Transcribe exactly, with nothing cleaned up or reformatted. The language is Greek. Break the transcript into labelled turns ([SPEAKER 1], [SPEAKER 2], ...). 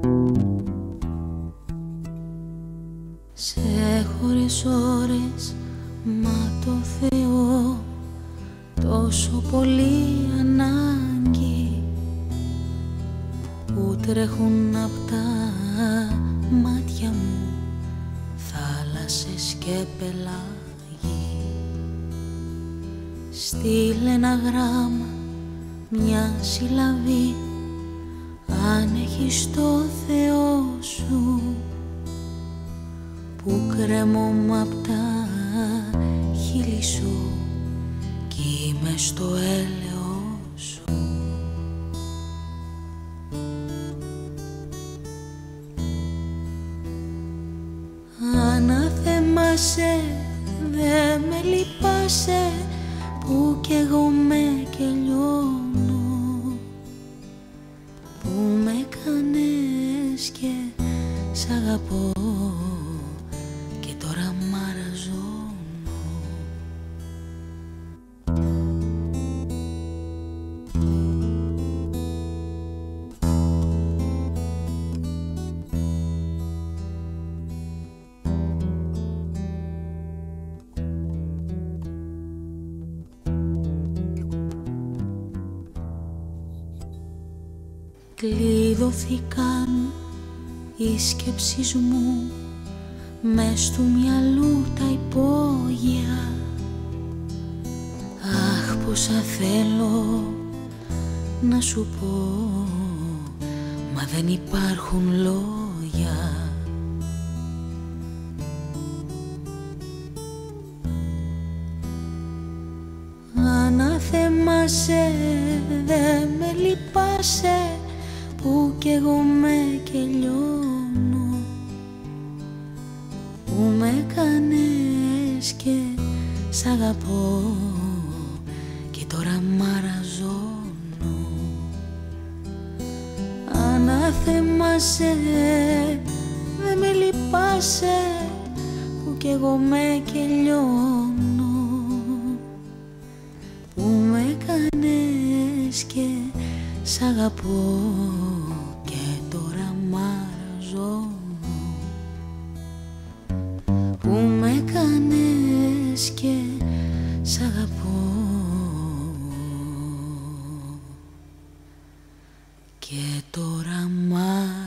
[SPEAKER 1] Σε χώρες ώρες, μα το Θεό τόσο πολύ ανάγκη, που τρέχουν απ' τα μάτια μου θάλασσες και πελάγι. Στείλε ένα γράμμα, μια συλλαβή, αν έχεις το Θεό σου, που κρέμομαι απ' τα χείλη σου κι είμαι στο έλεος σου. Αναθεμάσαι, δε με λυπάσαι, που κι εγώ με κελιώνω, που με κάνες και σ' αγαπώ και τώρα μαραζώνω. Κλειδωθήκαν οι σκέψεις μου μες του μυαλού τα υπόγεια. Αχ, πόσα θέλω να σου πω, μα δεν υπάρχουν λόγια. Αναθεμάσαι, δε με λυπάσαι, που κι εγώ με κελιώνω, που με κάνες και σ' αγαπώ και τώρα μαραζώνω. Αναθεμάσαι, δε με λυπάσαι, που κι εγώ με κελιώνω, που με κάνες και σ' αγαπώ και τώρα μαραζώνω, που με κάνες και σ' αγαπώ και τώρα μαραζώνω.